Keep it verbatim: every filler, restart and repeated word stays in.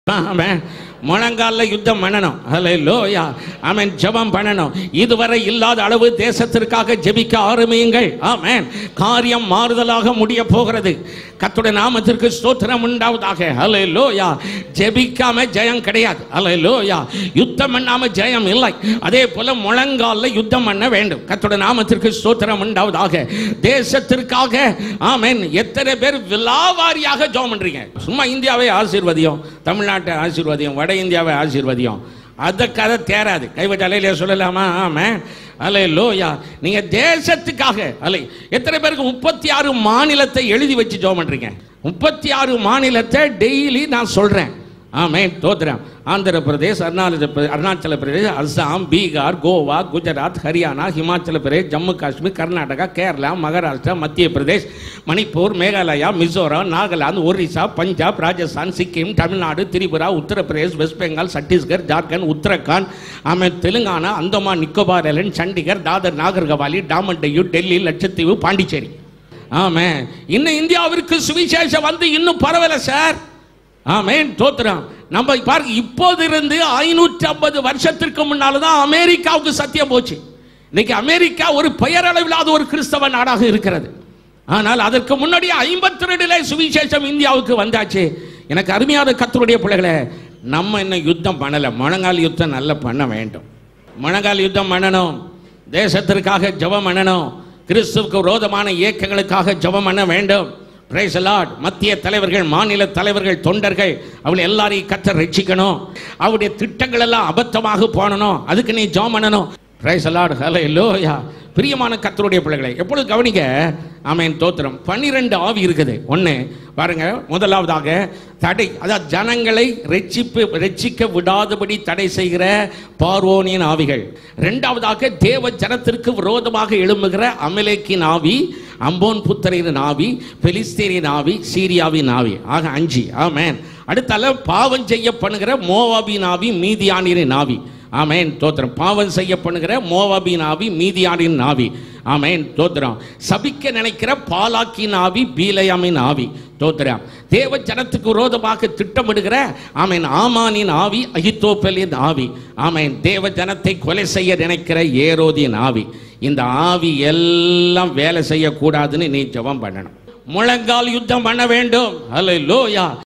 ஆமென். முழங்கால யுத்தம் பண்ணணும். ஹல்லேலூயா. ஆமென். ஜெபம் பண்ணணும். இதுவரை இல்லாத அளவு தேசத்திற்காக ஜெபிக்க ஆரம்பியுங்கள். ஆமென். காரியம் மாறுதலாக முடிய போகிறது. கர்த்தருடைய நாமத்திற்கு ஸ்தோத்திரம் உண்டாவதாக. ஹல்லேலூயா. ஜெபிக்காம ஜெயம் கிடையாது. ஹல்லேலூயா. யுத்தம் பண்ணாம ஜெயம் இல்லை. அதே போல முழங்கால யுத்தம் பண்ண வேண்டும். கர்த்தருடைய நாமத்திற்கு ஸ்தோத்திரம் உண்டாவதாக. தேசத்திற்காக ஆமென். எத்தனை பேர் விலாவாரியாக ஜெபம் பண்றீங்க? சும்மா இந்தியாவை ஆசீர்வதியும், தமிழ்நாட்டை ஆசீர்வதியும், வட இந்தியாவை ஆசீர்வதியும், அதை கதை தேராது. கைவிட்டாலே சொல்லலாமா? ஆமென். அல்லேலூயா. நீங்க தேசத்துக்காக அல்ல. எத்தனை பேருக்கு முப்பத்தி ஆறு மாநிலத்தை எழுதி வச்சு ஜெபம் பண்றீங்க? முப்பத்தி ஆறு மாநிலத்தை டெய்லி நான் சொல்றேன். ஆமென். தோத்திரம். Andhra Pradesh, Arunachal Arunachal Pradesh, Assam, Bihar, Goa, Gujarat, Haryana, Himachal Pradesh, Jammu Kashmir, Karnataka, Kerala, Maharashtra, Madhya Pradesh, Manipur, Meghalaya, Mizoram, Nagaland, Orissa, Punjab, Rajasthan, Sikkim, Tamil Nadu, Tripura, Uttar Pradesh, West Bengal, Chhattisgarh, Jharkhand, Uttarakhand, amen, Telangana, Andaman Nicobar island, Chandigarh, Dadra, Nagar Haveli, Daman Diu, Delhi, லட்சத்தீவு, பாண்டிச்சேரி. ஆமென். இன்னும் இந்தியாவிற்கு சுவிசேஷம் வந்து இன்னும் பரவல சார். ஆமென். தோத்திரம். நம்ம பாருங்க, இப்போது இருந்து ஐநூற்றி ஐம்பது வருஷத்திற்கு முன்னால தான் அமெரிக்காவுக்கு சத்தியம் போச்சு. இன்னைக்கு அமெரிக்கா ஒரு பெயரளவில்லாத ஒரு கிறிஸ்தவ நாடாக இருக்கிறது. ஆனால் அதற்கு முன்னாடி ஐம்பத்தி ரெண்டுல சுவிசேஷம் இந்தியாவுக்கு வந்தாச்சு. எனக்கு அருமையான கர்த்தருடைய பிள்ளைகளே, நம்ம இன்னும் யுத்தம் பண்ணல. முழங்கால் யுத்தம் நல்லா பண்ண வேண்டும். முழங்கால் யுத்தம் பண்ணணும். தேசத்திற்காக ஜெபம் பண்ணணும். கிறிஸ்துவுக்கு விரோதமான இயக்கங்களுக்காக ஜெபம் பண்ண வேண்டும். Praise the Lord. மத்திய தலைவர்கள், மாநில தலைவர்கள், தொண்டர்கள், அவளை எல்லாரையும் கர்த்தர் ரட்சிக்கணும். அவருடைய திட்டங்கள் எல்லாம் அபத்தமாக போனணும். அதுக்கு நீ ஜெபம் பண்ணணும். Praise the Lord. ஹல்லேலூயா. பிரியமான கர்த்தருடைய பிள்ளைகளை எப்பொழுது கவனிங்க. ஆமென். தோத்திரம். பன்னிரண்டு ஆவி இருக்குது. ஒன்று பாருங்க, முதலாவதாக தடை, அதாவது ஜனங்களை ரட்சிப்பு ரட்சிக்க விடாதபடி தடை செய்கிற பார்வோனின் ஆவிகள். இரண்டாவதாக தேவ ஜனத்திற்கு விரோதமாக எழும்புகிற அமலேக்கின் ஆவி, அம்போன் புத்திரரின் ஆவி, பெலிஸ்தீனின் ஆவி, சீரியாவின் ஆவி. ஆக அஞ்சு. ஆமென். அடுத்தால பாவம் செய்ய பண்ணுகிற மோவாபின் ஆவி, மீதியானின் ஆவி. ஆமென். தோத்திரம். பாவம் செய்ய பண்ணுகிற மோவாபின் ஆவி, மீதியானின் ஆவி. ஆமென். தோத்திரம். சபிக்க நினைக்கிற பாலாக்கின் ஆவி, பீலயாமின் ஆவி. தோத்திரம். தேவ ஜனத்துக்கு விரோதமாக திட்டமிடுகிற ஆமென் ஆமானின் ஆவி, அகித்தோப்பேலின் ஆவி. ஆமென். தேவ ஜனத்தை கொலை செய்ய நினைக்கிற ஏரோதின் ஆவி. இந்த ஆவி எல்லாம் வேலை செய்யக்கூடாதுன்னு நீ ஜெபம் பண்ணணும். முழங்கால் யுத்தம் பண்ண வேண்டும். ஹல்லேலூயா.